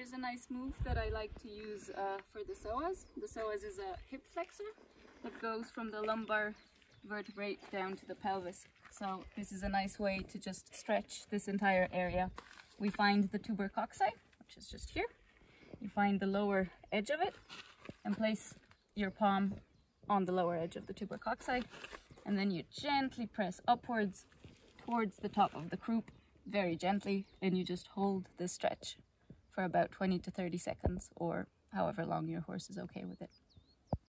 Here's a nice move that I like to use for the psoas. The psoas is a hip flexor that goes from the lumbar vertebrae down to the pelvis. So this is a nice way to just stretch this entire area. We find the tuber cocci, which is just here. You find the lower edge of it and place your palm on the lower edge of the tuber cocci, and then you gently press upwards towards the top of the croup, very gently, and you just hold this stretch for about 20 to 30 seconds, or however long your horse is okay with it.